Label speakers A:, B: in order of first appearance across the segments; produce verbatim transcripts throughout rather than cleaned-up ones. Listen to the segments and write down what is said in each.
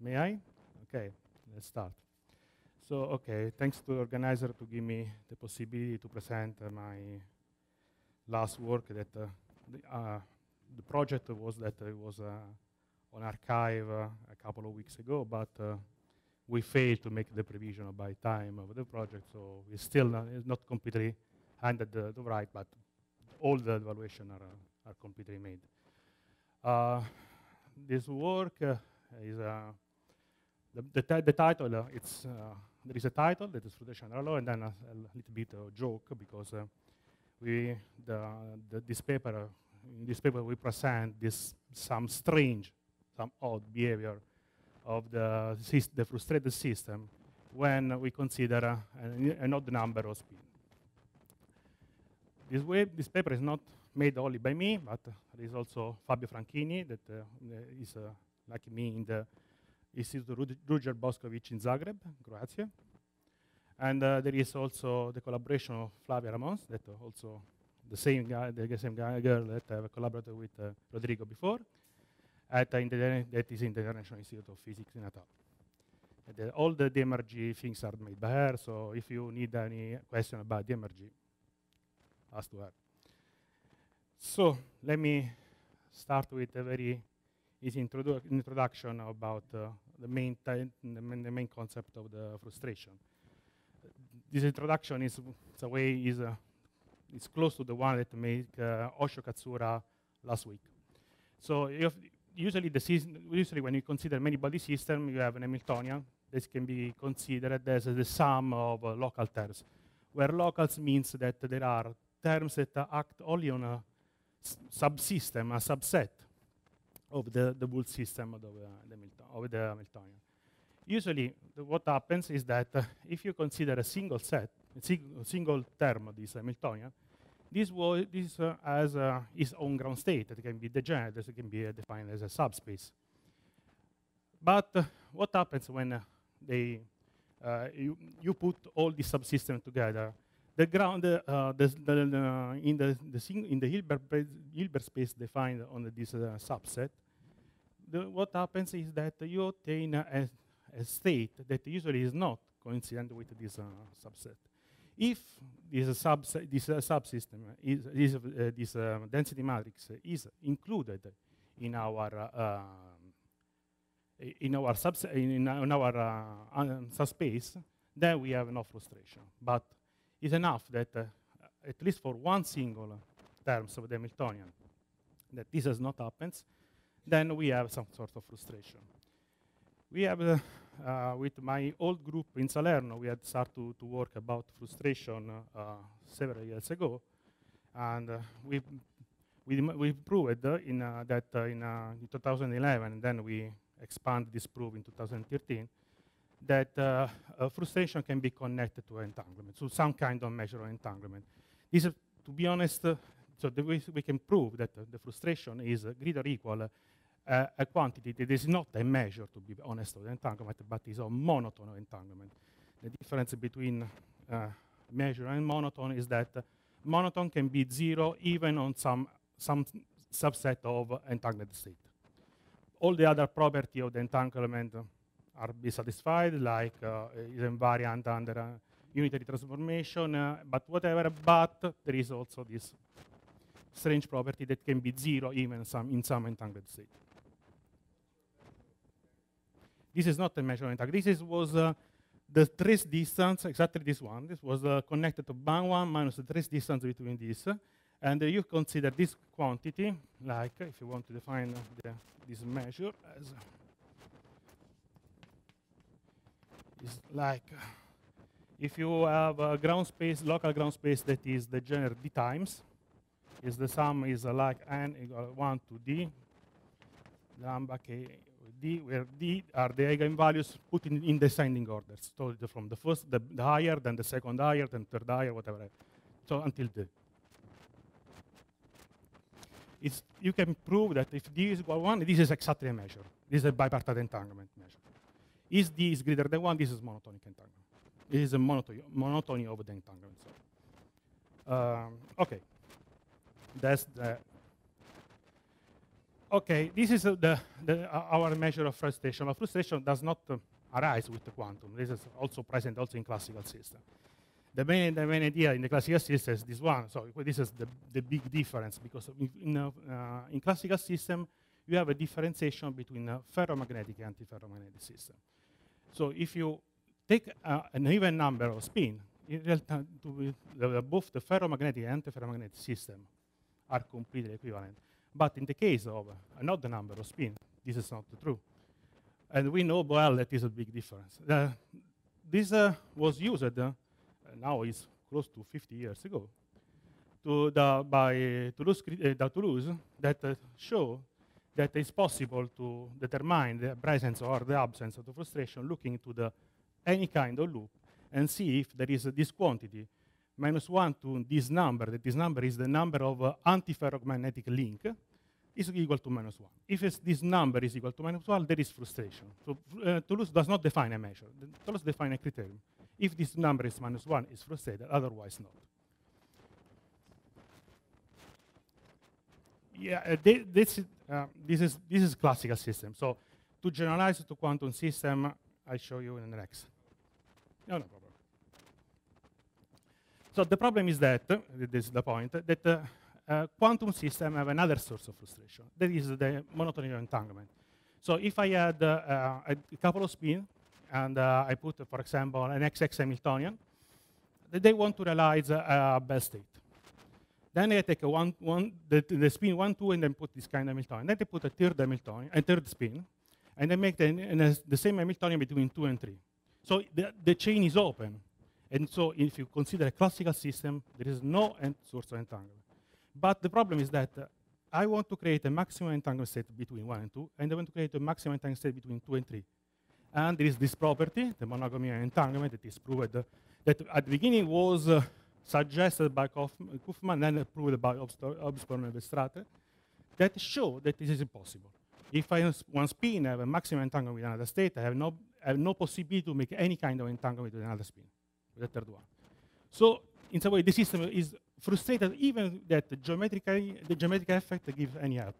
A: May I? Okay, let's start. So, okay, thanks to the organizer to give me the possibility to present uh, my last work. That uh, the, uh, the project was that it was uh, on archive uh, a couple of weeks ago, but uh, we failed to make the provision by time of the project, so it's still not, it's not completely handed uh, to write, but all the evaluation are, uh, are completely made. Uh, this work uh, is uh, the, the, the title. Uh, it's uh, there is a title that is Frustration Under Law, and then a, a little bit of joke because uh, we the, the this paper uh, in this paper we present this some strange, some odd behavior of the the frustrated system when we consider uh, an, an odd number of spin. This way, this paper is not made only by me, but uh, there is also Fabio Franchini, that uh, is uh, like me in the Institute Ruđer Bošković in Zagreb, Croatia. And uh, there is also the collaboration of Flavia Ramons, that uh, also the same guy, the same guy, girl that I've collaborated with uh, Rodrigo before, at uh, in the, that is in the International Institute of Physics in Natal. The, all the D M R G things are made by her, so if you need any question about D M R G, ask to her. So let me start with a very easy introdu introduction about uh, the, main the, main the main concept of the frustration. Uh, this introduction is a way is uh, is close to the one that made uh, Osho Katsura last week. So if usually the usually when you consider many body system, you have an Hamiltonian. This can be considered as uh, the sum of uh, local terms, where locals means that there are terms that uh, act only on a subsystem, a subset of the, the whole system of the, uh, the, of the Hamiltonian. Usually, the, what happens is that uh, if you consider a single set, a, sig a single term of this Hamiltonian, this, this uh, has uh, its own ground state that can be degenerate, that can be uh, defined as a subspace. But uh, what happens when uh, they, uh, you, you put all these subsystems together? The ground uh, the, the, the, in the, the sing in the Hilbert, Hilbert space defined on the, this uh, subset, the, what happens is that you obtain a, a state that usually is not coincident with this uh, subset. If this, uh, subset, this uh, subsystem is, is uh, this uh, density matrix is included in our uh, in our subset in, in our uh, uh, subspace, then we have no frustration. But it's enough that, uh, at least for one single terms of the Hamiltonian, that this has not happened, then we have some sort of frustration. We have, uh, uh, with my old group in Salerno, we had started to, to work about frustration uh, uh, several years ago, and uh, we, we, we proved uh, in, uh, that uh, in, uh, in two thousand eleven, and then we expanded this proof in two thousand thirteen, that uh, uh, frustration can be connected to entanglement, so some kind of measure of entanglement. This, uh, to be honest, uh, so the way we can prove that uh, the frustration is uh, greater or equal uh, a quantity that is not a measure, to be honest, of the entanglement, but is a monotone of entanglement. The difference between uh, measure and monotone is that uh, monotone can be zero even on some, some subset of uh, entangled state. All the other property of the entanglement uh, are be satisfied, like uh, is invariant under uh, unitary transformation, uh, but whatever, but there is also this strange property that can be zero even some in some entangled state. This is not a measure of entanglement. This is, was uh, the trace distance, exactly this one. This was uh, connected to band one minus the trace distance between these. Uh, and uh, you consider this quantity, like uh, if you want to define uh, the, this measure as uh, is like uh, if you have a ground space, local ground space that is degenerate d times, is the sum is uh, like n equal one to d, lambda k d, where d are the eigenvalues put in, in descending orders. So the, from the first, the, the higher, then the second higher, then third higher, whatever. So until d. It's, you can prove that if d is equal to one, this is exactly a measure. This is a bipartite entanglement measure. Is d is greater than one, this is monotonic entanglement. It is a monotony, monotony of the entanglement. So. Um, okay, that's the Okay, this is uh, the, the, uh, our measure of frustration. But frustration does not uh, arise with the quantum. This is also present also in classical system. The main, the main idea in the classical system is this one. So this is the, the big difference, because in, in, uh, in classical system, you have a differentiation between a ferromagnetic and antiferromagnetic system. So if you take uh, an even number of spin, in real time, to, uh, both the ferromagnetic and antiferromagnetic system are completely equivalent. But in the case of an odd number of spin, this is not true. And we know well that is a big difference. Uh, this uh, was used, uh, now it's close to fifty years ago, to the, by Toulouse, uh, Toulouse that uh, show that it's possible to determine the presence or the absence of the frustration looking into the any kind of loop and see if there is uh, this quantity minus one to this number, that this number is the number of uh, antiferromagnetic link, is equal to minus one. If this number is equal to minus one, there is frustration. So uh, Toulouse does not define a measure. Toulouse defines a criterion. If this number is minus one, it's frustrated, otherwise not. Yeah, uh, this, uh, this, is, this is classical system. So to generalize to quantum system, I'll show you in the next. No, no problem. So the problem is that, uh, this is the point, that uh, uh, quantum systems have another source of frustration. That is the monotony of entanglement. So if I had uh, uh, a couple of spin, and uh, I put, uh, for example, an X X Hamiltonian, they want to realize uh, a Bell state. Then I take a one, one, the, the spin one, two, and then put this kind of Hamiltonian. Then they put a third Hamiltonian, a third spin, and they make the, the same Hamiltonian between two and three. So the, the chain is open. And so if you consider a classical system, there is no end source of entanglement. But the problem is that uh, I want to create a maximum entanglement state between one and two, and I want to create a maximum entanglement state between two and three. And there is this property, the monogamy of entanglement, that is proved uh, that at the beginning was uh, suggested by Kaufman, then proved by Hobsbawm and Weierstrass, that show that this is impossible. If I one spin have a maximum entanglement with another state, I have no, I have no possibility to make any kind of entanglement with another spin. The third one. So in some way, the system is frustrated even that the geometrically the geometric effect gives any help.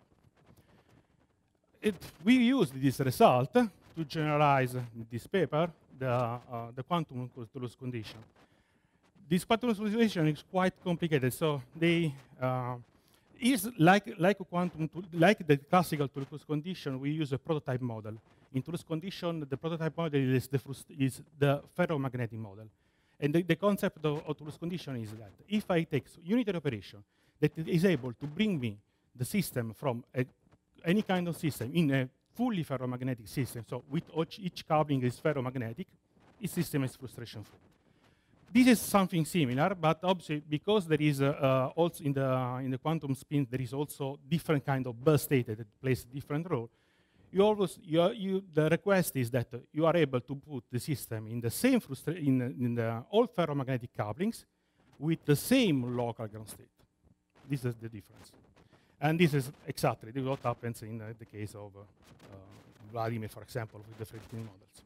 A: It, we used this result to generalize in this paper the, uh, the quantum Toulouse condition. This quantum Toulouse condition is quite complicated. So they uh, is like like a quantum like the classical Toulouse condition. We use a prototype model. In Toulouse condition, the prototype model is the is the ferromagnetic model. And the, the concept of, of Toulouse condition is that if I take unitary operation that is able to bring me the system from a, any kind of system in a fully ferromagnetic system, so with each, each coupling is ferromagnetic, its system is frustration free. This is something similar, but obviously because there is uh, uh, also in the in the quantum spin there is also different kind of Bell state that plays a different role. You always, you are, you, the request is that uh, you are able to put the system in the same in, in the all ferromagnetic couplings with the same local ground state. This is the difference, and this is exactly what happens in uh, the case of uh, uh, Vladimir, for example, with the Friedkin models.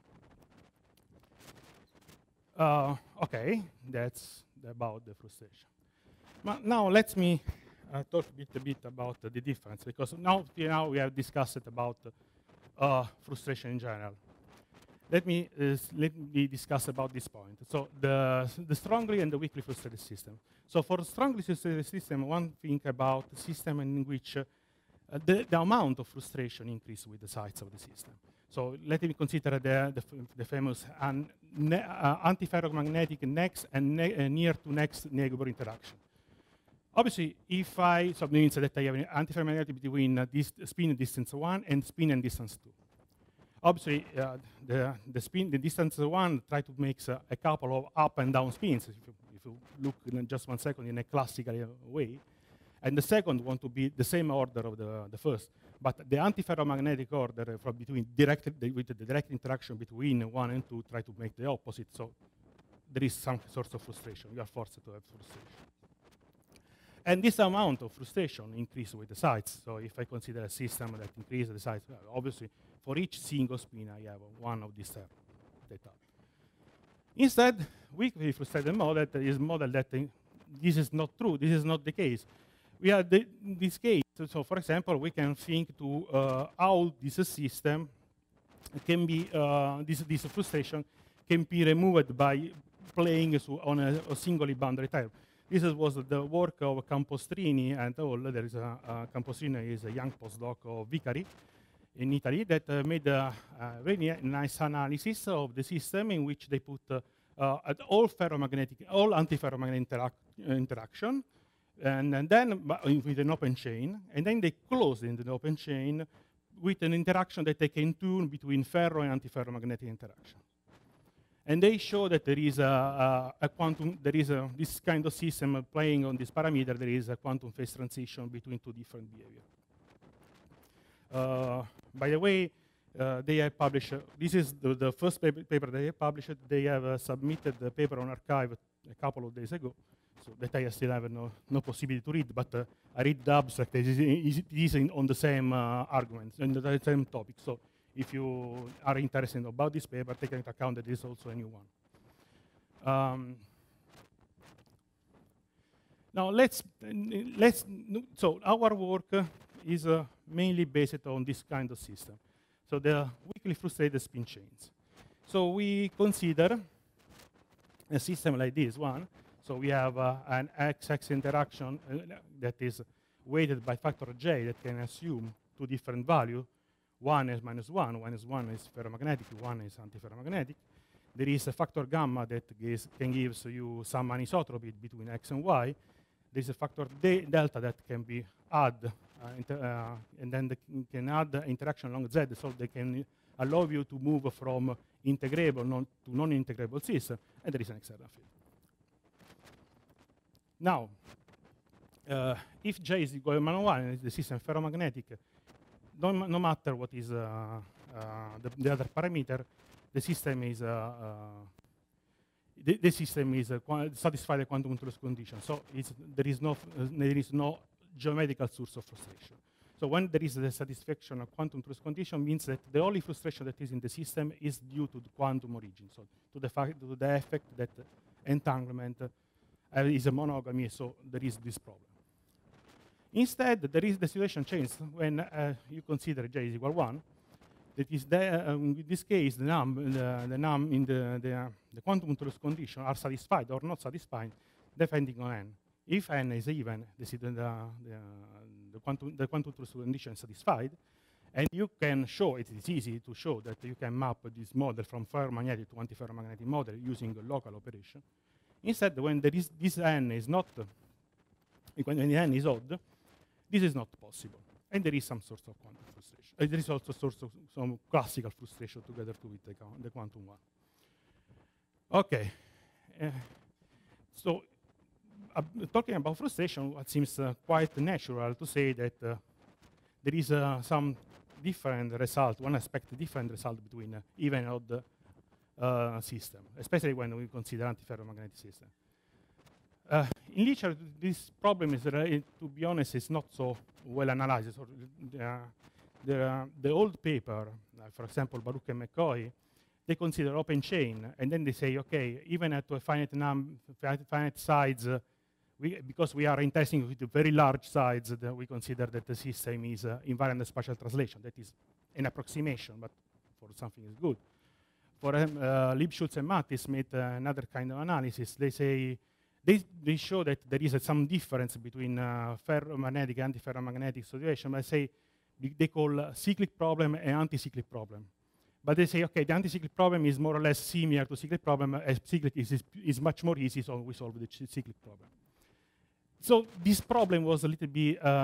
A: Uh, okay, that's about the frustration. But now let me uh, talk a bit, a bit about uh, the difference, because now, now we have discussed about uh, Uh, frustration in general. Let me uh, let me discuss about this point. So the the strongly and the weakly frustrated system. So for strongly frustrated system, one think about the system in which uh, the, the amount of frustration increases with the size of the system. So let me consider the the, the famous an, ne, uh, antiferromagnetic next and ne, uh, near to next neighbor interaction. Obviously, if I, so it means that I have an antiferromagnetic between uh, this spin distance one and spin and distance two. Obviously, uh, the, the spin, the distance one, try to make uh, a couple of up and down spins, if you, if you look in just one second in a classical way. And the second want to be the same order of the, the first. But the antiferromagnetic order uh, from between direct, the, with the direct interaction between one and two, try to make the opposite. So there is some sort of frustration. You are forced to have frustration. And this amount of frustration increases with the size. So if I consider a system that increases the size, well, obviously for each single spin I have one of these terms. Instead, weakly frustrated model is a model that uh, this is not true. This is not the case. We have the, in this case to, so for example, we can think to uh, how this system can be, uh, this, this frustration can be removed by playing so on a, a single boundary type. This was the work of Campostrini and all. There is a, uh, Campostrini is a young postdoc of Vicari in Italy that uh, made a, a very nice analysis of the system in which they put uh, uh, at all ferromagnetic, all antiferromagnetic interac interaction, and, and then with an open chain, and then they close in the open chain with an interaction that they can tune between ferro and antiferromagnetic interaction. And they show that there is a, a, a quantum, there is a, this kind of system playing on this parameter, there is a quantum phase transition between two different behavior. Uh, by the way, uh, they have published, uh, this is the, the first paper, paper they have published. They have uh, submitted the paper on arXiv a couple of days ago, so that I still have no, no possibility to read, but uh, I read the abstract. It is, it is in, on the same uh, arguments, on the same topic. So if you are interested about this paper, take into account that this is also a new one. Um, now let's, let's, so our work uh, is uh, mainly based on this kind of system. So the weakly frustrated spin chains. So we consider a system like this one. So we have uh, an X-X interaction uh, that is weighted by factor J that can assume two different values. One is minus one, one is one is ferromagnetic, one is antiferromagnetic. There is a factor gamma that gives, can give you some anisotropy between X and Y. There is a factor de delta that can be add, uh, uh, and then they can add the interaction along Z, so they can allow you to move from integrable non to non-integrable system, and there is an external field. Now, uh, if J is equal to minus one and the system ferromagnetic, no, no matter what is uh, uh, the, the other parameter, the system is uh, uh, the, the system is uh, satisfy the quantum Toulouse condition. So it's, there is no uh, there is no geometrical source of frustration. So when there is the satisfaction of quantum Toulouse condition, means that the only frustration that is in the system is due to the quantum origin. So to the fact to the effect that entanglement uh, is a monogamy. So there is this problem. Instead, there is the situation changes when uh, you consider J is equal to one. That is, the, uh, in this case, the num, the, the num in the, the, uh, the quantum Toulouse condition are satisfied or not satisfied, depending on n. If n is even, the, the, the, the quantum, the quantum Toulouse condition is satisfied, and you can show, it is easy to show that you can map this model from ferromagnetic to antiferromagnetic model using a local operation. Instead, when there is, this n is not, when n is odd, this is not possible. And there is some sort of quantum frustration. Uh, there is also sort of some classical frustration together to with the, the quantum one. Okay. Uh, so uh, talking about frustration, it seems uh, quite natural to say that uh, there is uh, some different result, one aspect different result between uh, even and odd uh, system, especially when we consider antiferromagnetic system. Uh, in literature, this problem is, uh, to be honest, is not so well analyzed. So the, the, the old paper, uh, for example, Baruch and McCoy, they consider open chain, and then they say, okay, even at a finite, num finite size, uh, we, because we are interested with very large size, uh, we consider that the system is uh, invariant spatial translation. That is an approximation, but for something is good. For um, uh, Lipschutz and Mattis made uh, another kind of analysis. They say, They, they show that there is uh, some difference between uh, ferromagnetic and antiferromagnetic situation. But say they call uh, cyclic problem and anti-cyclic problem. But they say, okay, the anti-cyclic problem is more or less similar to cyclic problem, as cyclic is, is, is much more easy, so we solve the cyclic problem. So this problem was a little bit uh,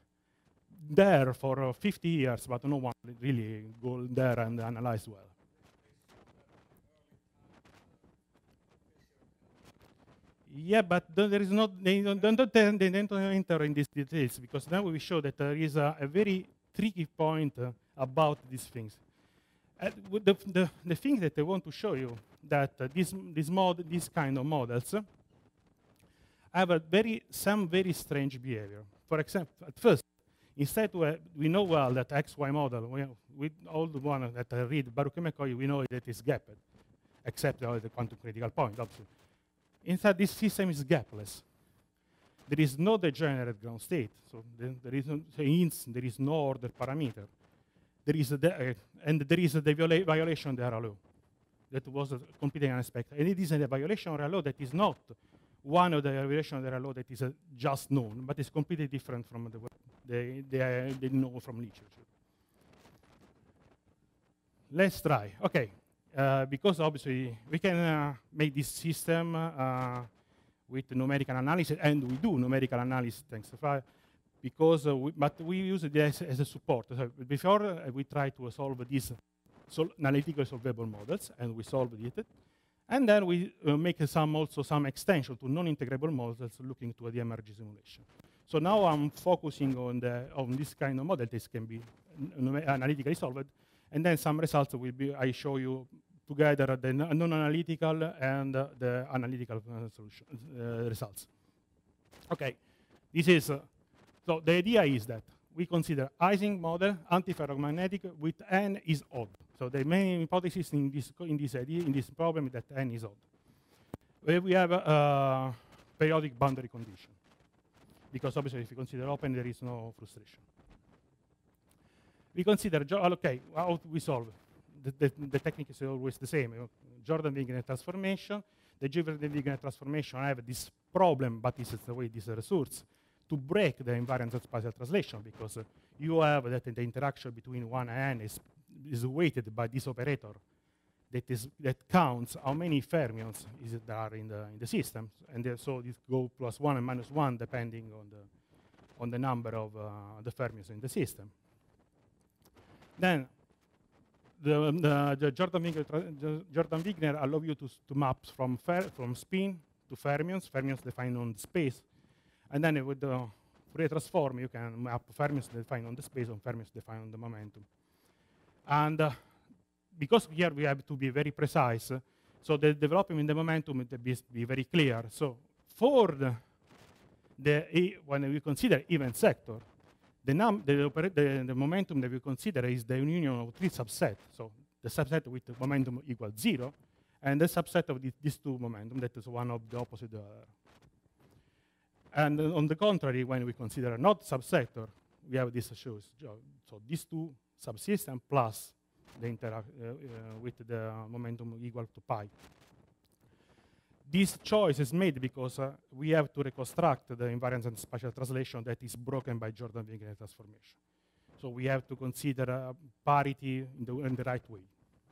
A: there for uh, fifty years, but no one really go there and analyze well. Yeah, but there is not, they don't, don't, they don't enter in these details, because now we show that there is a, a very tricky point uh, about these things. Uh, the, the, the thing that I want to show you, that uh, this, this mod, this kind of models uh, have a very, some very strange behavior. For example, at first, instead we, we know well that X Y model, we, we all the one that I read Baruch and McCoy, we know that it's gapped, except uh, the quantum critical point, obviously. Instead, this system is gapless. there is no degenerate ground state. So the, there is no, hence there is no order parameter. There is a de uh, and there is a the viola violation of the error law. That was uh, completely unexpected. And it is a violation of the error law that is not one of the violations of the error law that is uh, just known, but is completely different from the they they, uh, they know from literature. Let's try. Okay, uh, because obviously we can uh, make this system uh, with numerical analysis, and we do numerical analysis thanks to Fire, because uh, we, but we use it as, as a support. So before uh, we try to solve these sol analytically solvable models, and we solved it, and then we uh, make uh, some also some extension to non-integrable models looking to the M R G simulation. So now I'm focusing on the on this kind of model. This can be analytically solved, and then some results will be I show you together the non-analytical and uh, the analytical uh, solution uh, results. Okay, this is uh, so the idea is that we consider Ising model antiferromagnetic with n is odd. So the main hypothesis in this in this idea in this problem is that n is odd. Where we have a uh, periodic boundary condition, because obviously if you consider open, there is no frustration. We consider okay, how we solve. The, the, the technique is always the same. Jordan-Wigner transformation. The Jordan-Wigner transformation have this problem, but this is the way this resource to break the invariance of spatial translation, because uh, you have that the interaction between one and n is, is weighted by this operator that is that counts how many fermions is there are in the in the system, and uh, so this go plus one and minus one depending on the on the number of uh, the fermions in the system. Then the, the, the Jordan-Wigner Jordan-Wigner allow you to, to map from fer from spin to fermions, fermions defined on the space, and then with the Fourier transform you can map fermions defined on the space and fermions defined on the momentum. And uh, because here we have to be very precise, uh, so the development in the momentum will be, be very clear. So for the, the e when we consider event sector, The, num the, the, the momentum that we consider is the union of three subsets. So the subset with the momentum equals zero, and the subset of the, these two momentum that is one of the opposite. Uh, and uh, on the contrary, when we consider a not subsector, we have this shows. So these two subsystems plus the interact uh, uh, with the momentum equal to pi. This choice is made because uh, we have to reconstruct the invariance and spatial translation that is broken by Jordan-Wigner transformation. So we have to consider uh, parity in the, in the right way.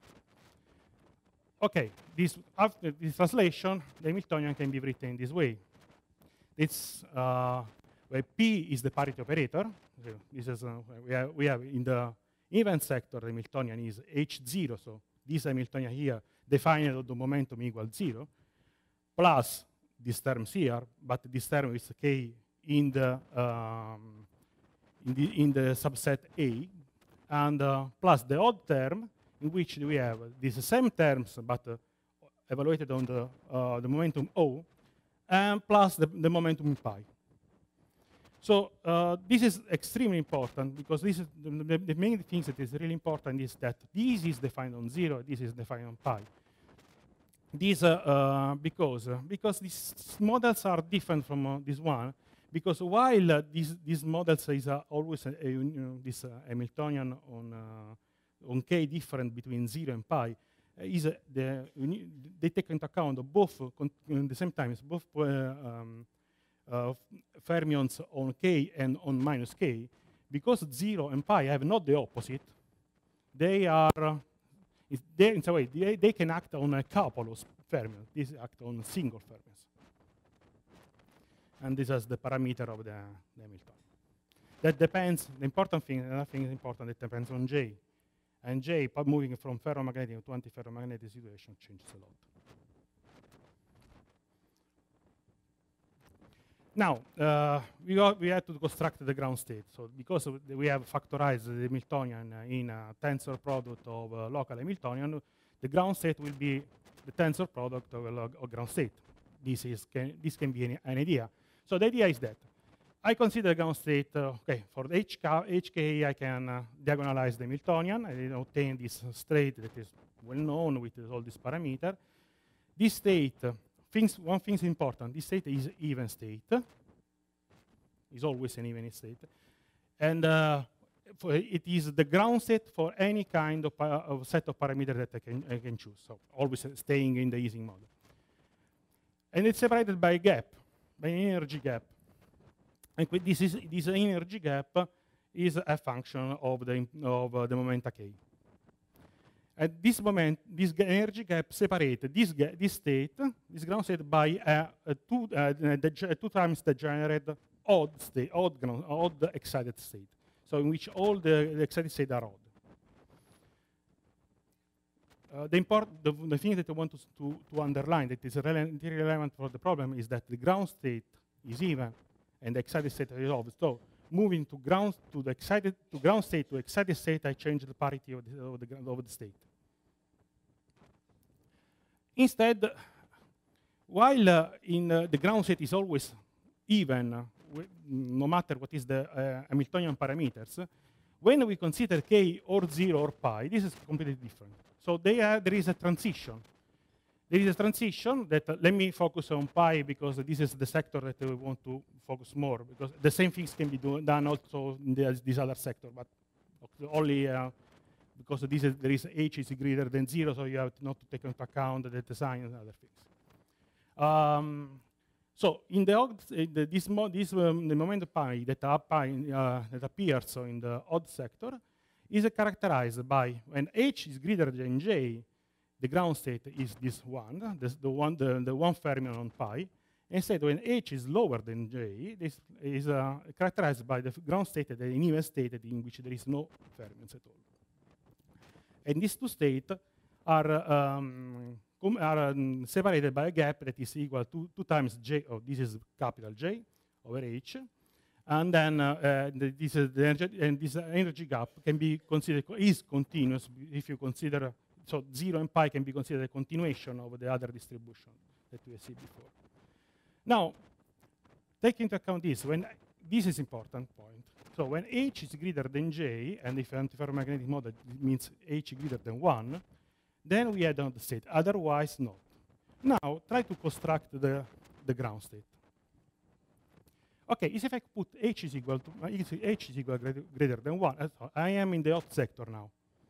A: Okay, this, after this translation, the Hamiltonian can be written in this way. It's uh, where P is the parity operator. So this is uh, we have we have in the event sector the Hamiltonian is H zero. So this Hamiltonian here defined the momentum equals zero. Plus these terms here, but this term is k in the um, in the in the subset A, and uh, plus the odd term in which we have these same terms but uh, evaluated on the uh, the momentum O, and plus the, the momentum pi. So uh, this is extremely important, because this is the, the, the main thing that is really important is that this is defined on zero, this is defined on pi. This uh, uh, because uh, because these models are different from uh, this one, because while uh, these these models is uh, always a, a, you know, this uh, Hamiltonian on uh, on k different between zero and pi, uh, is uh, the they take into account both uh, at the same time both uh, um, uh, fermions on k and on minus k, because zero and pi have not the opposite. They are uh, They, in some way, they, they can act on a couple of fermions. This act on single fermions. And this is the parameter of the, the Hamiltonian. That depends, the important thing, another thing is important, it depends on J. And J, moving from ferromagnetic to antiferromagnetic situation, changes a lot. Now, uh, we, got, we had to construct the ground state. So because we have factorized the Hamiltonian uh, in a tensor product of uh, local Hamiltonian, the ground state will be the tensor product of a log of ground state. This, is, can, this can be an, an idea. So the idea is that I consider the ground state, uh, okay, for the H K, H K I can uh, diagonalize the Hamiltonian. I obtain this state that is well known with all these parameters. This state, uh, Things, one thing is important, this state is even state. It's always an even state. And uh, for it is the ground state for any kind of, of set of parameters that I can, I can choose. So always staying in the Ising model. And it's separated by a gap, by an energy gap. And this, is, this energy gap is a function of the, of, uh, the momenta k. At this moment, this energy gap separates this, ga this state, this ground state, by uh, a two, uh, the two times the generated odd state, odd, ground, odd excited state. So in which all the, the excited states are odd. Uh, the, import, the, the thing that I want to, to, to underline that is rele relevant for the problem is that the ground state is even and the excited state is odd. So moving to ground to the excited to ground state to excited state, I change the parity of the, of the, of the state. Instead, while uh, in uh, the ground state is always even, uh, no matter what is the uh, Hamiltonian parameters, when we consider k or zero or pi, this is completely different. So they are, there is a transition. There is a transition that, uh, let me focus on pi because this is the sector that we want to focus more, because the same things can be do, done also in the, this other sector, but only uh, because this is, there is h is greater than zero, so you have not to take into account the design and other things. Um, so in the, odd, in the this, mo this um, the moment pi that, uh, pi, uh, that appears so in the odd sector is uh, characterized by when h is greater than j, the ground state is this one, this, the one, the, the one fermion on pi. Instead, when h is lower than j, this is uh, characterized by the ground state that an even state in which there is no fermions at all. And these two states are, um, are um, separated by a gap that is equal to two times j, oh, this is capital J over h. And then uh, uh, the, this, is the energy, and this energy gap can be considered, is continuous if you consider, so zero and pi can be considered a continuation of the other distribution that we have seen before. Now, take into account this, when this is important point. So when h is greater than j, and if antiferromagnetic model means h greater than one, then we add on the state, otherwise not. Now, try to construct the, the ground state. Okay, if I put h is equal to, uh, if h is equal greater, greater than one, uh, I am in the odd sector now.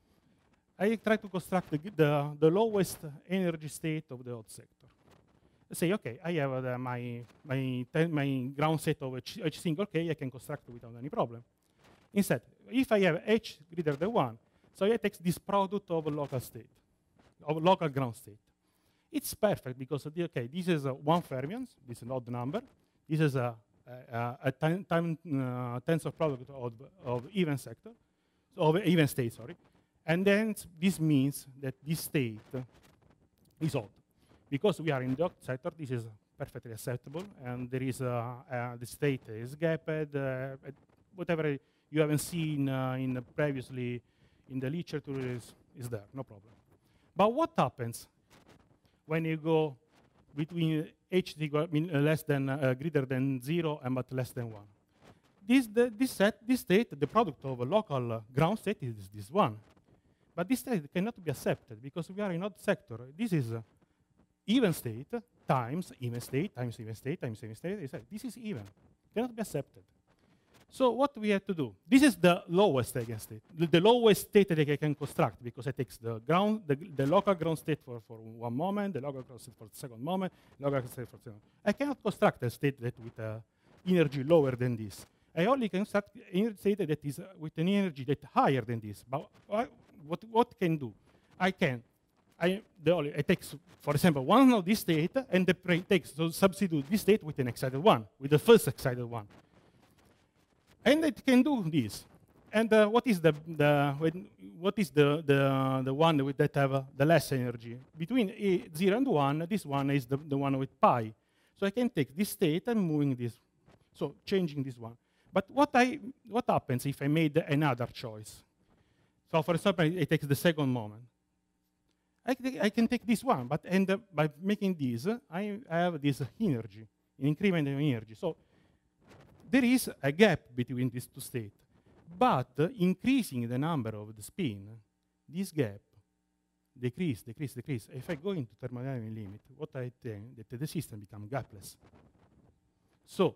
A: I try to construct the, the, the lowest energy state of the odd sector. Say, okay, I have uh, my, my, my ground state of h, h single k, I can construct without any problem. Instead, if I have h greater than one, so I take this product of a local state, of local ground state. It's perfect because, the, okay, this is uh, one fermions, this is an odd number. This is a, a, a time, time uh, tensor product of, of even sector, of even state, sorry. And then this means that this state is odd. Because we are in the odd sector, this is perfectly acceptable, and there is uh, uh, the state is gapped, uh, whatever you haven't seen uh, in the previously in the literature is, is there, no problem. But what happens when you go between h equal mean, uh, less than uh, greater than zero and but less than one? This the, this set this state, the product of a local uh, ground state is this one, but this state cannot be accepted because we are in odd sector. This is uh, even state times even state times even state times even state. This is even, cannot be accepted. So what we have to do? This is the lowest eigenstate, the, the lowest state that I can construct because it takes the ground, the, the local ground state for, for one moment, the local ground state for the second moment, local ground state for the second. I cannot construct a state that with uh, energy lower than this. I only can construct a state that is uh, with an energy that higher than this. But uh, what what can do? I can. I, the only, I take, for example, one of this state and the takes, so substitute this state with an excited one, with the first excited one. And it can do this. And uh, what is the, the what is the the the one with that have uh, the less energy? Between a, zero and one, this one is the, the one with pi. So I can take this state and moving this, so changing this one. But what I what happens if I made another choice? So for example, it takes the second moment. I, I can take this one, but and uh, by making this, uh, I have this energy, an increment in energy. So there is a gap between these two states. But uh, increasing the number of the spin, this gap decrease, decrease, decrease. If I go into thermodynamic limit, what I think that the system becomes gapless. So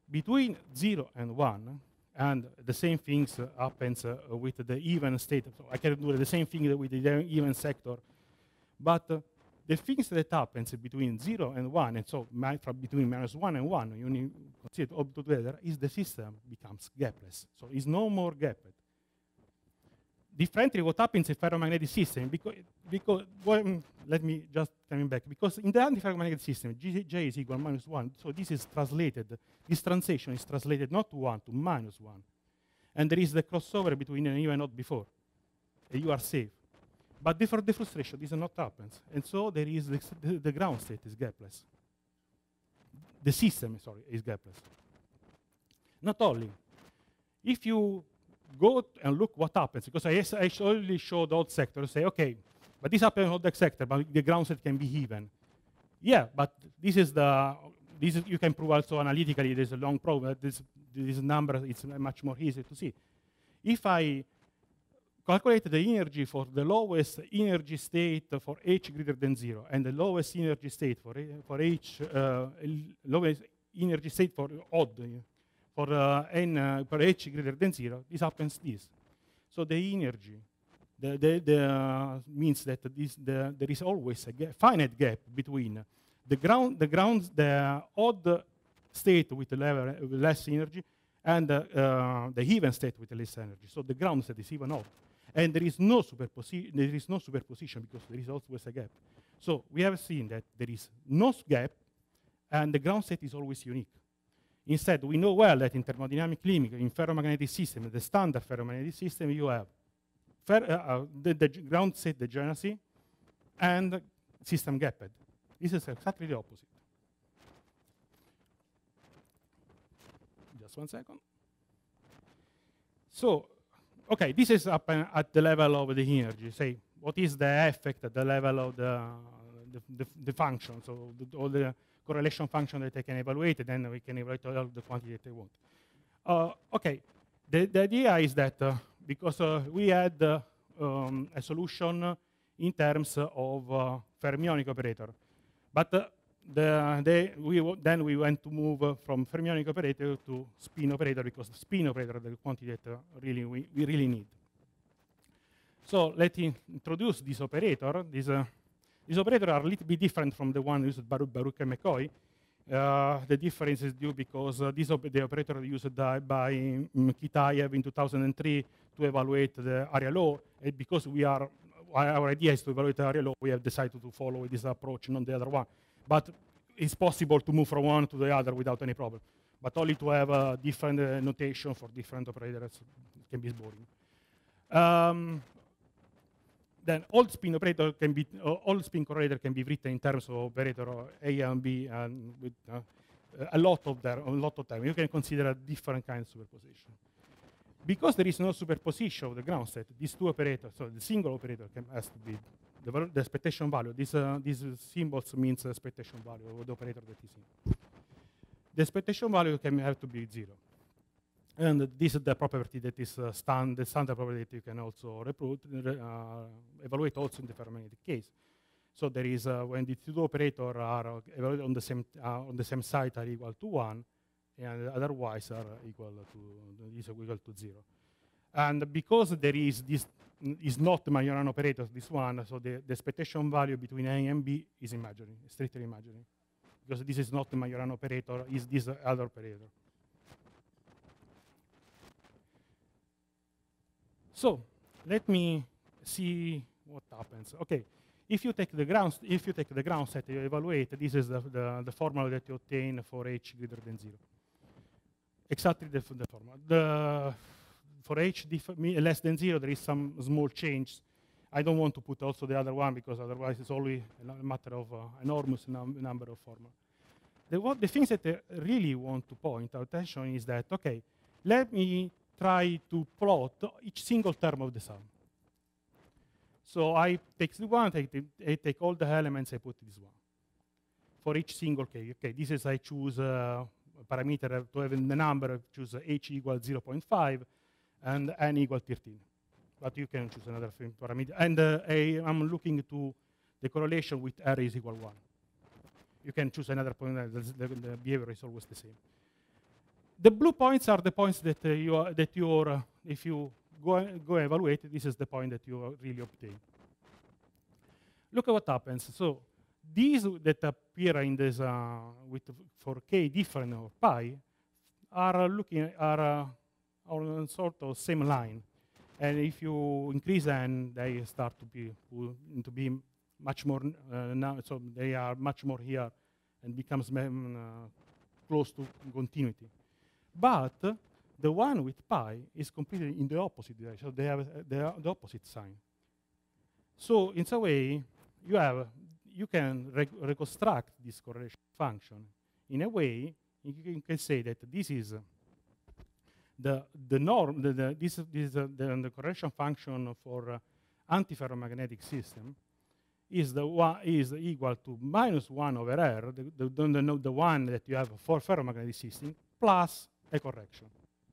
A: between zero and one, and the same things uh, happens uh, with the even state. So I can do the same thing with the even sector, but uh, the things that happens between zero and one, and so mi from between minus one and one, you need to consider all together, is the system becomes gapless. So it's no more gapped. Differently, what happens in ferromagnetic system, because, because well, let me just coming back, because in the antiferromagnetic system, G, J is equal to minus one, so this is translated, this translation is translated not to one, to minus one. And there is the crossover between an even not before, and you are safe. But for the frustration, this not happens. And so there is the, the, the ground state is gapless. The system, sorry, is gapless. Not only, if you go and look what happens, because I, I only showed all sectors, say, okay, but this happens in all the sector, but the ground state can be even. Yeah, but this is the, this is, you can prove also analytically, there's a long proof, this, this number, it's much more easy to see. If I calculate the energy for the lowest energy state for h greater than zero, and the lowest energy state for, for h, uh, lowest energy state for odd, for uh, n uh, for h greater than zero, this happens this. So the energy, the, the, the uh, means that this, the, there is always a ga finite gap between the ground, the ground, the odd state with the level, with less energy, and uh, uh, the even state with the less energy. So the ground state is even odd. And there is no superposition. There is no superposition because there is always a gap. So we have seen that there is no gap, and the ground state is always unique. Instead, we know well that in thermodynamic limit, in ferromagnetic system, the standard ferromagnetic system, you have fer uh, uh, the, the ground state degeneracy and system gapped. This is exactly the opposite. Just one second. So. Okay, this is up uh, at the level of the energy. Say, what is the effect at the level of the, the, the, the function, so the, all the correlation function that I can evaluate, and then we can evaluate all the quantity that I want. Uh, okay, the, the idea is that uh, because uh, we had uh, um, a solution in terms of uh, fermionic operator, but uh, The, the, we then we went to move uh, from fermionic operator to spin operator, because the spin operator is the quantity that uh, really we, we really need. So let's introduce this operator. This, uh, these operators are a little bit different from the one used by Baruch and McCoy. Uh, the difference is due because uh, this op the operator used uh, by um, Kitaev in two thousand three to evaluate the area law, and because we are, our idea is to evaluate the area law, we have decided to follow this approach, not the other one. But it's possible to move from one to the other without any problem. But only to have a different uh, notation for different operators can be boring. Um, then all spin operator can be, uh, all spin correlator can be written in terms of operator A and B, and with uh, a lot of them, a lot of time. You can consider a different kind of superposition. Because there is no superposition of the ground state, these two operators, so the single operator can, has to be The, the expectation value. These uh, these symbols means the expectation value of the operator that is in. The expectation value can have to be zero, and this is the property that is uh, stand the standard property that you can also uh, evaluate also in the ferromagnetic case. So there is uh, when the two operators are uh, evaluated on the same uh, on the same site are equal to one, and otherwise are equal to is equal to zero. And because there is this is not the Majorana operator, this one, so the, the expectation value between A and B is imaginary, strictly imaginary. Because this is not the Majorana operator, is this other operator. So let me see what happens. Okay, if you take the ground, if you take the ground set, you evaluate. This is the, the, the formula that you obtain for h greater than zero. Exactly the, the formula. The, For h less than zero, there is some small change. I don't want to put also the other one because otherwise it's only a matter of uh, enormous num number of formulas. The, what, the things that I really want to point our attention is that, okay, let me try to plot each single term of the sum. So I take the one, I take, I take all the elements, I put this one. For each single case, okay, this is I choose uh, a parameter to have in the number, I choose h equals zero point five, and n equal thirteen. But you can choose another parameter. And uh, I, I'm looking to the correlation with r is equal one. You can choose another point, the, the, the behavior is always the same. The blue points are the points that uh, you are, that you are, uh, if you go go evaluate, this is the point that you really obtain. Look at what happens. So these that appear in this uh, with for k different or pi are looking are uh, on sort of same line, and if you increase n, they start to be to be much more uh, now. So they are much more here, and becomes um, uh, close to continuity. But uh, the one with pi is completely in the opposite direction. So they have uh, the, the opposite sign. So in some way, you have you can re reconstruct this correlation function in a way you can, you can say that this is uh, the the norm. The, the, this this uh, the, the correlation function for uh, antiferromagnetic system is the one is equal to minus one over r, the the, the, the one that you have for ferromagnetic system, plus a correction.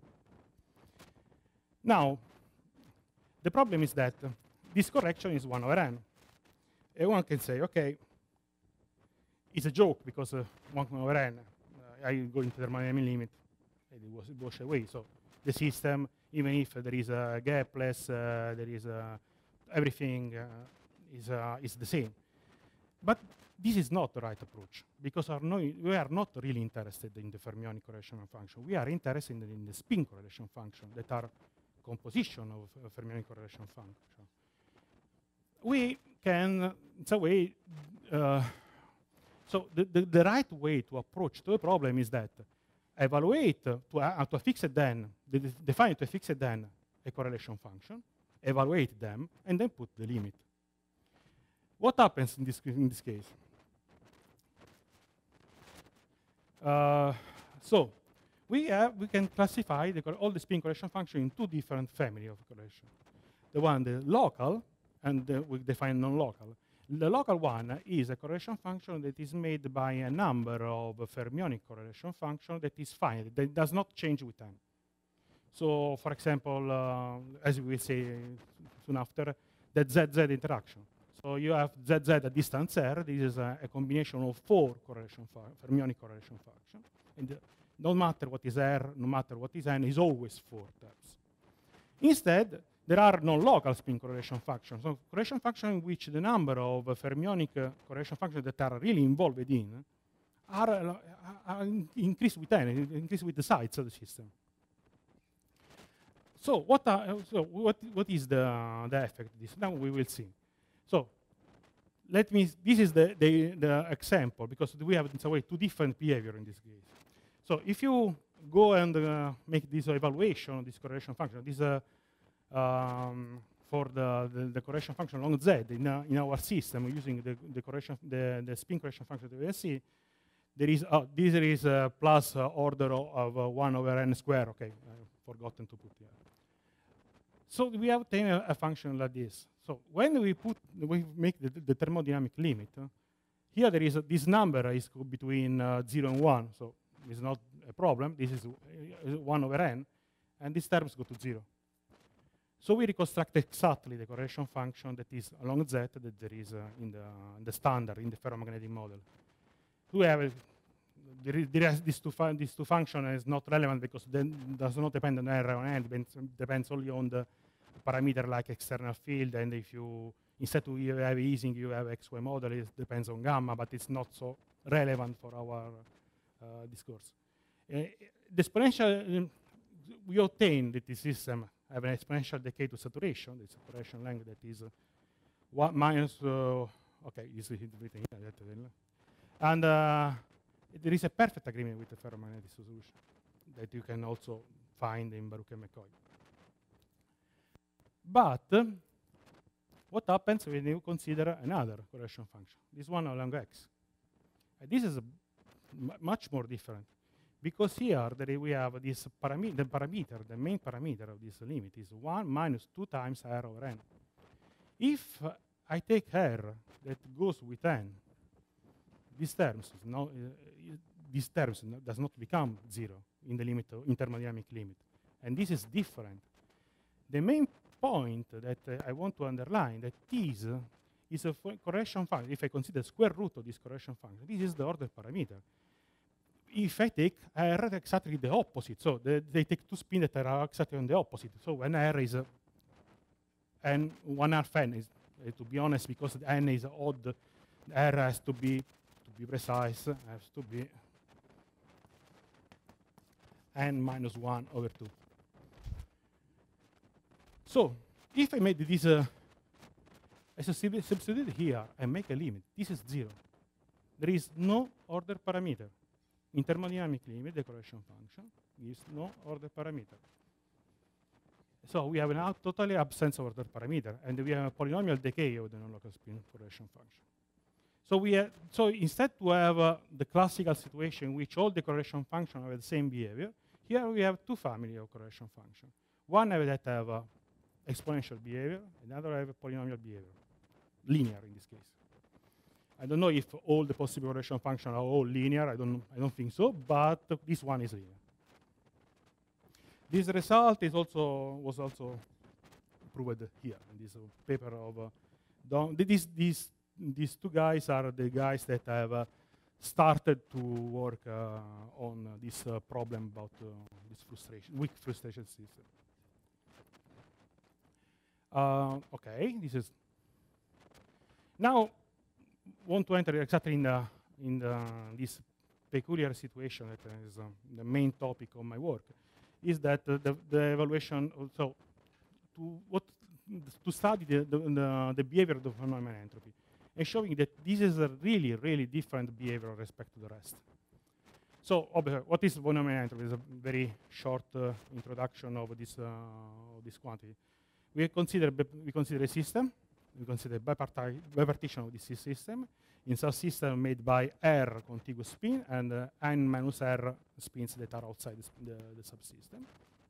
A: Now, the problem is that uh, this correction is one over n. And one can say, okay, it's a joke because uh, one over n, uh, I go into the thermodynamic limit, and it was it wash away. So the system, even if uh, there is a gapless, uh, there is uh, everything uh, is uh, is the same. But this is not the right approach, because our no we are not really interested in the fermionic correlation function. We are interested in the, in the spin correlation function that are composition of uh, fermionic correlation function. We can, in some way, uh, so the, the, the right way to approach to the problem is that evaluate uh, to, uh, to a fixed n, de define to a fixed n a correlation function, evaluate them, and then put the limit. What happens in this, in this case? Uh, so we have we can classify the, all the spin correlation function in two different families of correlation. The one, the local, and the, we define non-local. The local one is a correlation function that is made by a number of fermionic correlation function that is finite, that does not change with time. So, for example, uh, as we will say soon after, the Z Z interaction. So you have Z Z at distance r. This is a, a combination of four correlation fermionic correlation function, and uh, no matter what is r, no matter what is n, is always four terms. Instead, there are non-local spin correlation functions. So correlation function in which the number of uh, fermionic uh, correlation functions that are really involved in are, uh, are increased with n, increased with the size of the system. So what, are, so what, what is the, uh, the effect of this? Now we will see. So let me, this is the, the, the example, because we have in some way two different behavior in this case. So if you go and uh, make this evaluation of this correlation function, this uh, um, for the, the, the correlation function along z in, uh, in our system using the, the, correlation, the, the spin correlation function that we see, there is, uh, this is uh, plus uh, order of uh, one over n square. Okay, I've forgotten to put here. So we have obtained a, a function like this. So when we put, we make the, the thermodynamic limit, uh, here there is a, this number is between uh, zero and one, so it's not a problem. This is uh, one over n, and these terms go to zero. So we reconstruct exactly the correlation function that is along z that there is uh, in, the, in the standard, in the ferromagnetic model. We have a, there is, there is these two, these two functions is not relevant because then does not depend on r or n, depends, depends only on the parameter like external field, and if you, instead of you have easing, you have X Y model, it depends on gamma, but it's not so relevant for our uh, discourse. Uh, the exponential, um, we obtain that this system have an exponential decay to saturation, it's a correlation length that is uh, one minus, uh, okay, is written here, and uh, there is a perfect agreement with the ferromagnetic solution that you can also find in Baruch and McCoy. But uh, what happens when you consider another correlation function, this one along x? Uh, this is m much more different, because here there we have this parameter, the parameter, the main parameter of this limit is one minus two times r over n. If uh, I take r that goes with n, these terms, no, uh, these terms no, does not become zero in the limit of, in thermodynamic limit, and this is different. The main point that uh, I want to underline that this uh, is a correlation function. If I consider square root of this correlation function, this is the order parameter. if I take R exactly the opposite, so the, they take two spins that are exactly on the opposite. So when R is uh, n one half n is, uh, to be honest, because n is odd, R has to be, to be precise, has to be n minus one over two. So if I made this, uh, I substitute here and make a limit, this is zero. There is no order parameter. In thermodynamic limit, the correlation function is no order parameter. So we have a totally absence of order parameter, and we have a polynomial decay of the non-local spin correlation function. So we have, so instead to have uh, the classical situation in which all the correlation functions have the same behavior, here we have two families of correlation functions. One have that have uh, exponential behavior, another have a polynomial behavior, linear in this case. I don't know if all the possible correlation functions are all linear. I don't, I don't think so, but this one is linear. This result is also was also proved here in this uh, paper of uh, Don. These these these two guys are the guys that have uh, started to work uh, on uh, this uh, problem about uh, this frustration, weak frustration system. Uh, okay, this is now. Want to enter exactly in the in the, this peculiar situation that is uh, the main topic of my work, is that uh, the, the evaluation. So, to what to study the the, the, the behavior of the von Neumann entropy, and showing that this is a really really different behavior with respect to the rest. So, what is von Neumann entropy? Is a very short uh, introduction of this uh, of this quantity. We consider we consider a system. We consider biparti bipartition of this system in subsystem made by R contiguous spin and uh, n minus R spins that are outside the, the, the subsystem.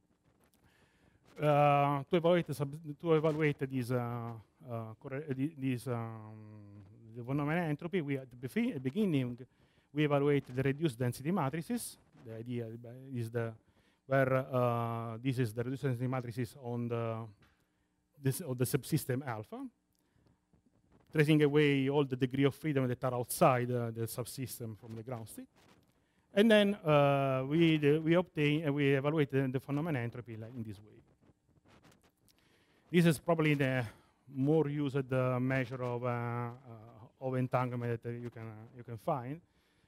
A: Uh, to evaluate the sub to evaluate this uh, uh, this um, the von Neumann entropy, we at the beginning we evaluate the reduced density matrices. The idea is the where uh, this is the reduced density matrices on the this of the subsystem alpha, tracing away all the degree of freedom that are outside uh, the subsystem from the ground state. And then uh, we, the, we obtain, uh, we evaluate the, the von Neumann entropy like in this way. This is probably the more used uh, measure of, uh, uh, of entanglement that uh, you, can, uh, you can find.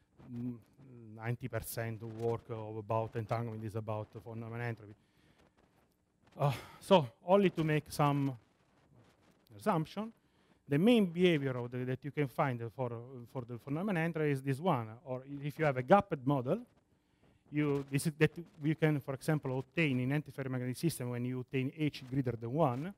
A: ninety percent of work of about entanglement is about the von Neumann entropy. Uh, so only to make some assumption, the main behavior of the, that you can find for, uh, for the von Neumann entropy is this one. Or if you have a gapped model, you, this is that you can, for example, obtain in antiferromagnetic system when you obtain H greater than one,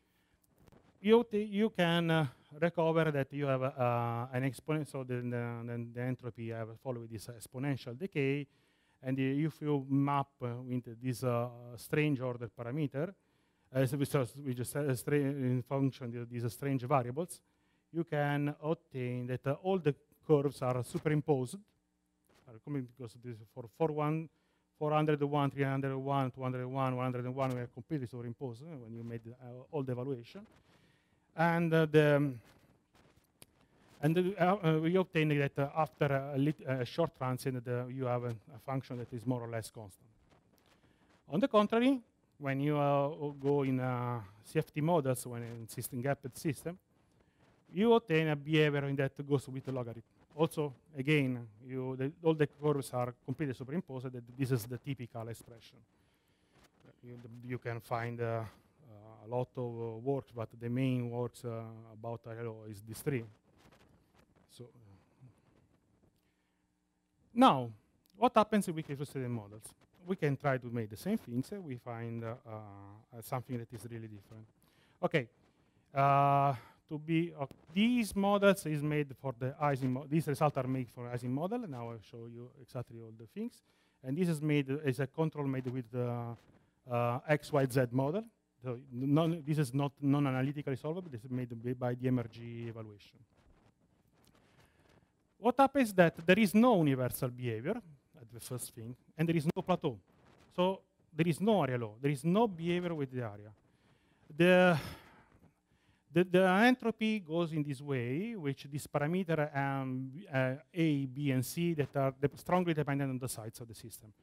A: you, you can uh, recover that you have uh, an exponent, so the, the, the entropy have followed this exponential decay, and uh, if you map uh, into this uh, strange order parameter, Uh, so we, so we just uh, in function of these strange variables, you can obtain that uh, all the curves are superimposed. Are because this for four one, four hundred one, three hundred one, two hundred one, one hundred one, we are completely superimposed uh, when you made uh, all the evaluation, and uh, the um, and the, uh, uh, we obtain that uh, after a, lit a short transient, uh, you have a, a function that is more or less constant. On the contrary, when you uh, go in uh, C F T models, when in system gapped system, you obtain a behavior in that goes with the logarithm. Also, again, you, the, all the curves are completely superimposed. That this is the typical expression. You, the, you can find uh, uh, a lot of uh, works, but the main works uh, about I L O is this tree. So now, what happens if we can frustrated models? We can try to make the same things. Uh, we find uh, uh, something that is really different. Okay, uh, to be uh, these models is made for the Ising. These results are made for Ising model. Now I'll show you exactly all the things. And this is made uh, is a control made with the uh, X Y Z model. So non, this is not non-analytically solvable. This is made by the M R G evaluation. What happens is that there is no universal behavior. The first thing, and there is no plateau. So there is no area law. There is no behavior with the area. The, The, the entropy goes in this way, which this parameter um, uh, A, B, and C that are de strongly dependent on the size of the system.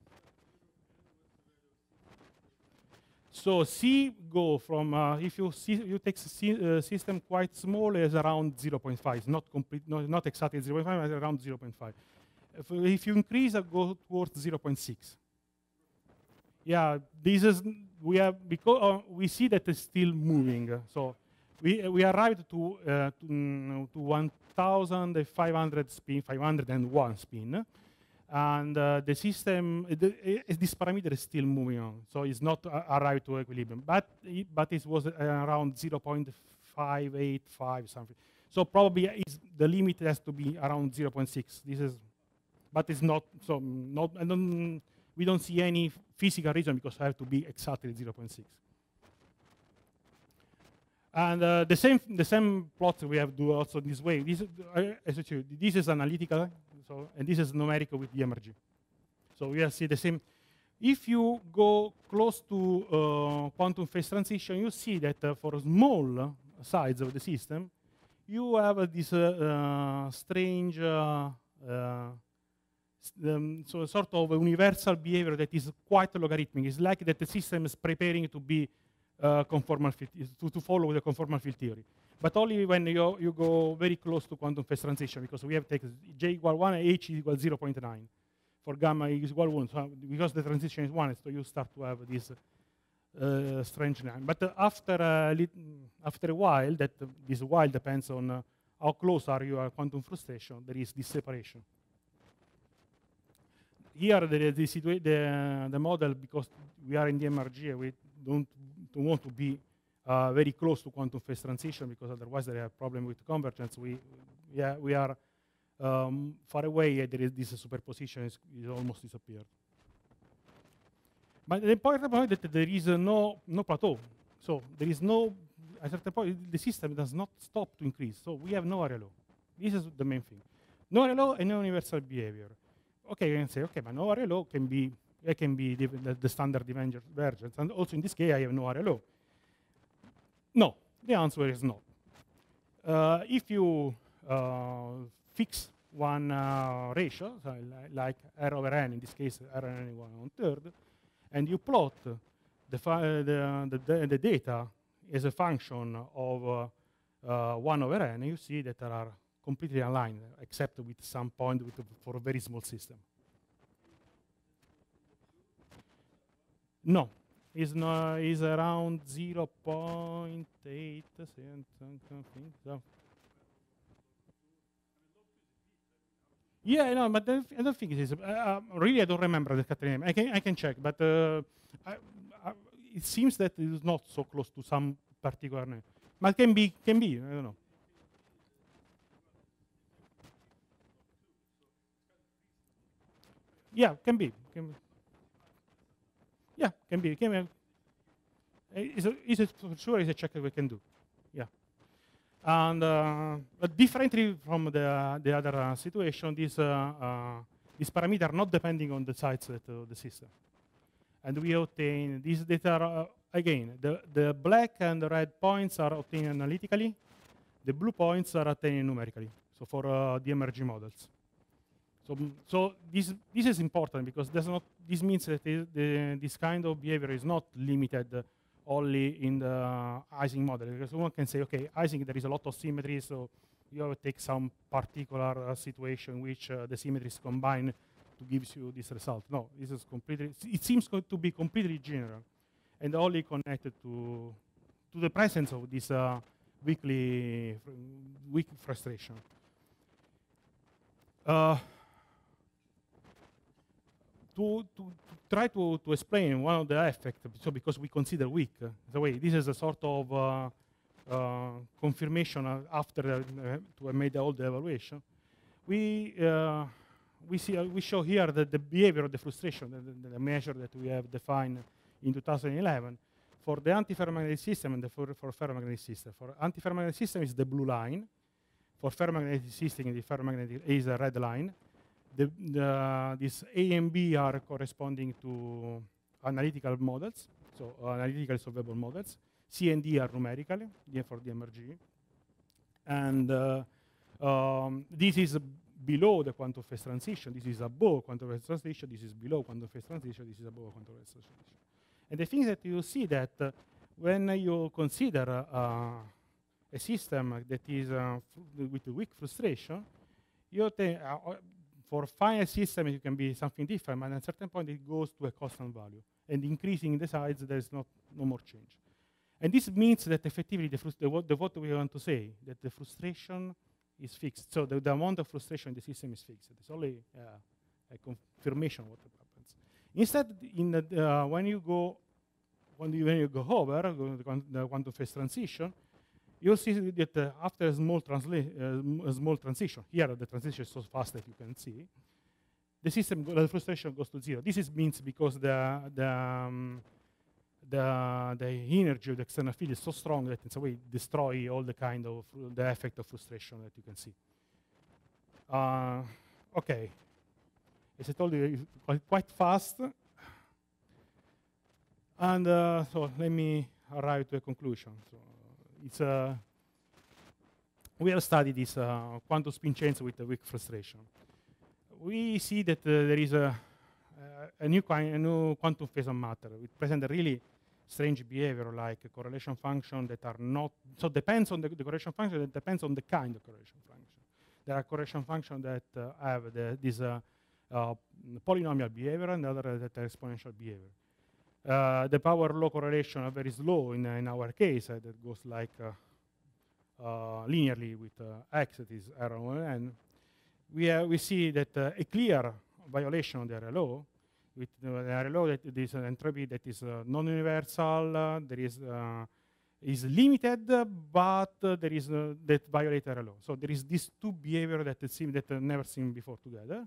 A: So C go from, uh, if you, see, you take a uh, system quite small, is around zero point five. It's not complete, no, not exactly zero point five, but around zero point five. If, if you increase, it go towards zero point six. Yeah, this is, we have, because uh, we see that it's still moving. So we, we arrived to, uh, to, mm, to one thousand five hundred spin, five hundred one spin. And uh, the system, uh, the, uh, this parameter is still moving on, so it's not uh, arrived to equilibrium. But it, but it was uh, around zero point five eight five something. So probably is the limit has to be around zero point six. This is, but it's not. So not. I don't, we don't see any physical reason because I have to be exactly zero point six. And uh, the same the same plot we have to do also this way. This uh, as you, this is analytical. So, and this is numerical with the M R G. So we see the same. If you go close to uh, quantum phase transition, you see that uh, for small sides of the system, you have uh, this uh, uh, strange, uh, uh, um, so sort of a universal behavior that is quite logarithmic. It's like that the system is preparing to be uh, conformal field, to, to follow the conformal field theory. But only when you, you go very close to quantum phase transition, because we have taken j equal one and h equal zero point nine. For gamma is equal one, so because the transition is one, so you start to have this uh, strange line. But uh, after, uh, after a while, that uh, this while depends on uh, how close are you at quantum frustration, there is this separation. Here, the, the, the, the model, because we are in the M R G, we don't, don't want to be Uh, very close to quantum phase transition, because otherwise there are problem with convergence. We, yeah, we are um, far away, and there is this superposition is, is almost disappeared. But the important point is that there is uh, no no plateau. So there is no, at a certain point, the system does not stop to increase. So we have no area law. This is the main thing. No area law and no universal behavior. Okay, you can say, okay, but no area law can be, it can be the, the, the standard divergence. And also in this case, I have no area law. No, the answer is no. Uh, if you uh, fix one uh, ratio, so li like R over N, in this case R over N one one third, and you plot the, the, the, the data as a function of uh, uh, one over N, you see that they are completely aligned, except with some point with a, for a very small system. No. Is no is around zero point eight, something. So. Yeah, no, but I don't think it is. Uh, really, I don't remember the country name. I can I can check, but uh, I, I, it seems that it is not so close to some particular name. But can be, can be. I don't know. Yeah, can be. Can be. Yeah, can be. Can be. Is it, is it for sure? Is a check that we can do? Yeah. And uh, but differently from the the other uh, situation, this uh, uh, this parameter not depending on the size of uh, the system, and we obtain these data are, uh, again. The the black and the red points are obtained analytically. The blue points are obtained numerically. So for uh, the emerging models. So, so this this is important because there's not. This means that the, the, this kind of behavior is not limited uh, only in the Ising model. Because one can say, okay, Ising there is a lot of symmetry, so you have to take some particular uh, situation which uh, the symmetries combine to give you this result. No, this is completely. It seems to be completely general, and only connected to to the presence of this uh, weakly fr weak frustration. Uh, To, to, to try to, to explain one of the effects, so because we consider weak, uh, the way this is a sort of uh, uh, confirmation uh, after uh, to have made all the evaluation, we uh, we see uh, we show here that the behavior of the frustration, the, the, the measure that we have defined in two thousand eleven for the anti-ferromagnetic system and the for, for ferromagnetic system. For anti-ferromagnetic system is the blue line. For ferromagnetic system, the ferromagnetic is a red line. The, the, this A and B are corresponding to analytical models, so uh, analytically solvable models. C and D are numerically, D for D M R G. And uh, um, this is below the quantum phase transition, this is above quantum phase transition, this is below quantum phase transition, this is above quantum phase transition. And the thing that you see that uh, when you consider uh, a system that is uh, with a weak frustration, you uh, for finite system it can be something different, but at a certain point it goes to a constant value. And increasing the size, there is not no more change. And this means that effectively the, the, what, the what we want to say, that the frustration is fixed. So the, the amount of frustration in the system is fixed. It's only uh, a confirmation of what happens. Instead, in the, uh, when you go when you, when you go over go the, the quantum phase transition, you'll see that uh, after a small, uh, a small transition, here the transition is so fast that you can see, the system, the frustration goes to zero. This is means because the the um, the the energy of the external field is so strong that in some way destroy all the kind of the effect of frustration that you can see. Uh, okay, as I told you, it's quite, quite fast. And uh, so let me arrive to a conclusion. So it's uh, we have studied this uh, quantum spin chains with a weak frustration. We see that uh, there is a, uh, a, new a new quantum phase of matter. It presents a really strange behavior, like a correlation function that are not, so depends on the, the correlation function, that depends on the kind of correlation function. There are correlation functions that uh, have the, this uh, uh, polynomial behavior and other that are exponential behavior. Uh, the power law correlation are very slow in, uh, in our case, uh, that goes like uh, uh, linearly with uh, x, that is R O N. We, uh, we see that uh, a clear violation of the R L O, with uh, the R L O that there is an entropy that is uh, non-universal, uh, there is uh, is limited, uh, but uh, there is uh, that violate R L O. So there is these two behavior that seem that uh, never seen before together.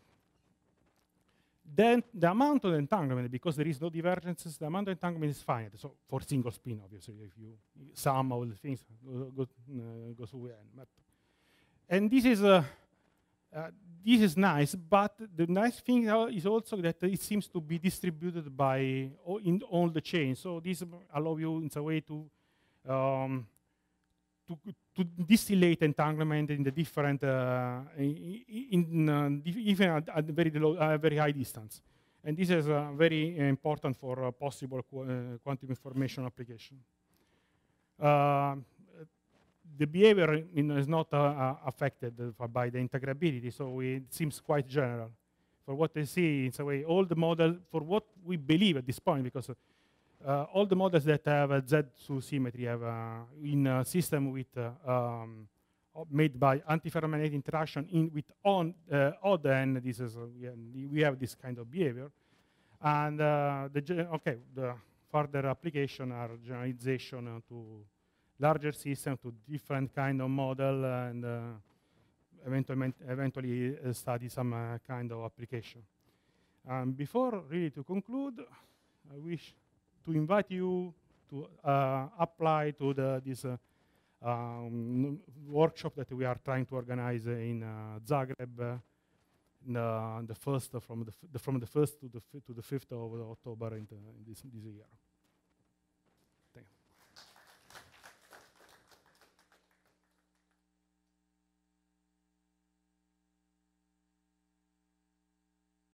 A: Then the amount of entanglement, because there is no divergences, the amount of entanglement is finite. So for single spin, obviously, if you sum all the things, go, go, uh, goes to n. But and this is uh, uh, this is nice, but the nice thing is also that it seems to be distributed by all in all the chains. So this allows you in a way to um, to, to distillate entanglement in the different, uh, in, in uh, even at, at very low, uh, very high distance, and this is uh, very uh, important for uh, possible qu uh, quantum information application. Uh, the behavior in, is not uh, uh, affected uh, by the integrability, so it seems quite general. For what I see, it's a way all the model for what we believe at this point, because. Uh, Uh, all the models that have a Z-two symmetry have uh, in a system with uh, um, made by antiferromagnetic interaction in with on uh, odd n. This is uh, we have this kind of behavior, and uh, the okay the further application are generalization uh, to larger system, to different kind of model, and uh, eventually eventually uh, study some uh, kind of application. Um, before really to conclude, I wish to invite you to uh, apply to the, this uh, um, workshop that we are trying to organize in uh, Zagreb, uh, in, uh, the first uh, from the, f the from the first to the to the fifth of October in, the, in this, this year.